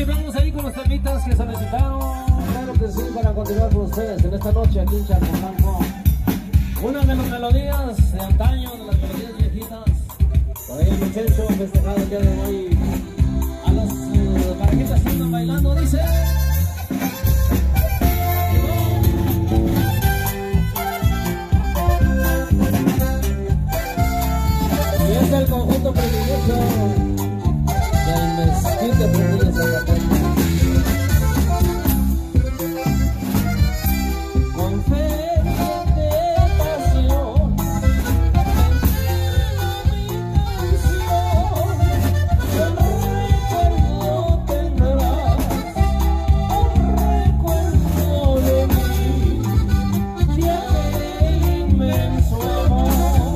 continuamos ahí con los temitas que solicitaron. Claro que sí, para continuar con ustedes en esta noche aquí en Charco. Una de las melodías de antaño, de las melodías viejitas. Por ahí el muchacho festejado el día de hoy. A las parejitas que están bailando, dice. Y es el conjunto privilegio del mezquite Fresnillo Zacatecas. Con ferviente pasión un recuerdo tendrás, un recuerdo de mí, de aquel inmenso amor.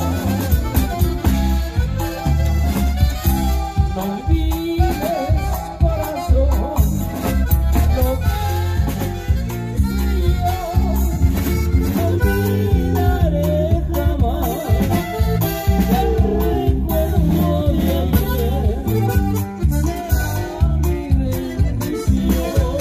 No olvides, corazón, lo que no olvidaré jamás el recuerdo de ayer. Será mi bendición.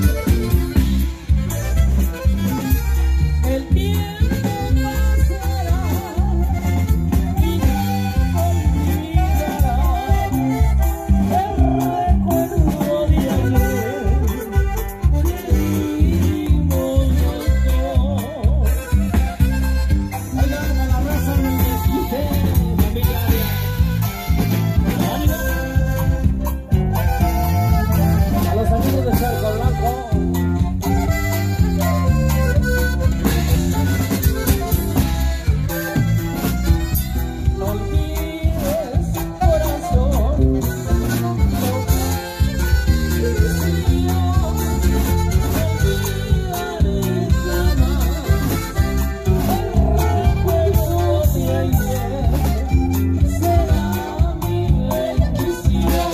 El tiempo pasará y no olvidará el recuerdo de ayer que vivimos los dos. Oigan, a la raza del mezquite, familia. A los amigos de Charco Blanco. No olvides, corazón, lo que hicimos. No olvidaré jamás el recuerdo de ayer. Será mi bendición.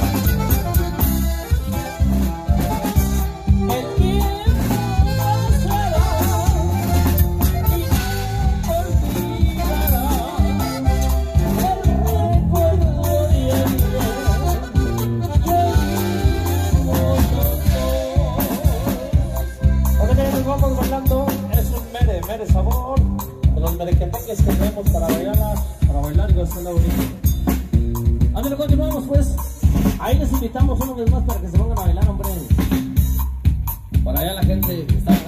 El tiempo pasará y no olvidará el recuerdo de ayer que vivimos los dos. Ahora que nos vamos bailando, es un mere sabor de los merequeteques que tenemos para bailar y gozar la bonita. Ándale, continuamos pues. Ahí les invitamos una vez más para que se pongan a bailar, hombre. Por allá la gente que está